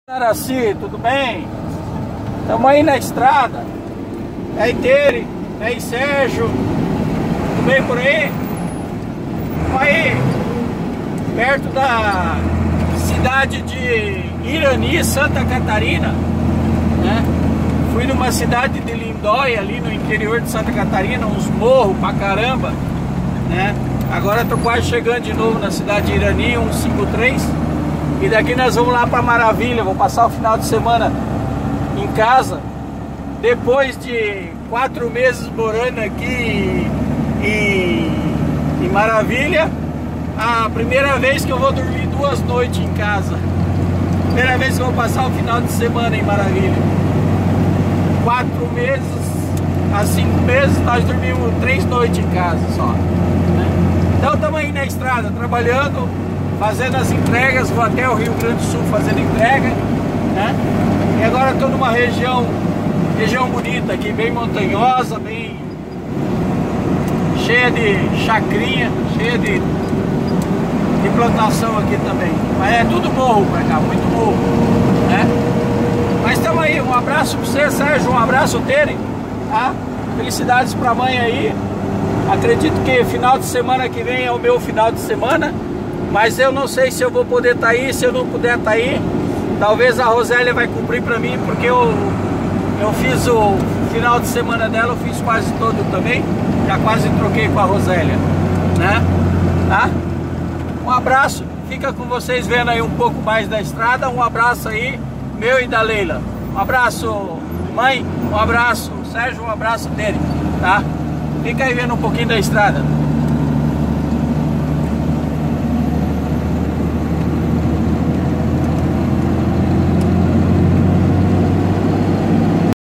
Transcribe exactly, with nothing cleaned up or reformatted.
Araci, tudo bem? Estamos aí na estrada. E aí, Tere, e aí, Sérgio, tudo bem por aí? Estamos aí, perto da cidade de Irani, Santa Catarina, né? Fui numa cidade de Lindóia, ali no interior de Santa Catarina, uns morros pra caramba, né? Agora estou quase chegando de novo na cidade de Irani, cento e cinquenta e três. E daqui nós vamos lá para Maravilha. Vou passar o final de semana em casa. Depois de quatro meses morando aqui em, em Maravilha, a primeira vez que eu vou dormir duas noites em casa. Primeira vez que eu vou passar o final de semana em Maravilha. Quatro meses, há cinco meses nós dormimos três noites em casa só, né? Então estamos aí na estrada trabalhando, fazendo as entregas. Vou até o Rio Grande do Sul fazendo entrega, né? E agora estou numa região região bonita aqui, bem montanhosa, bem cheia de chacrinha, cheia de, de plantação aqui também. Mas é tudo morro pra cá, muito morro, né? Mas estamos aí, um abraço para você, Sérgio, um abraço, Tere, tá? Felicidades pra mãe aí. Acredito que final de semana que vem é o meu final de semana. Mas eu não sei se eu vou poder estar aí. Se eu não puder estar aí, talvez a Rosélia vai cumprir para mim, porque eu, eu fiz o final de semana dela, eu fiz quase todo também. Já quase troquei com a Rosélia, né? Tá? Um abraço, fica com vocês vendo aí um pouco mais da estrada. Um abraço aí, meu e da Leila. Um abraço, mãe, um abraço, Sérgio, um abraço dele, tá? Fica aí vendo um pouquinho da estrada.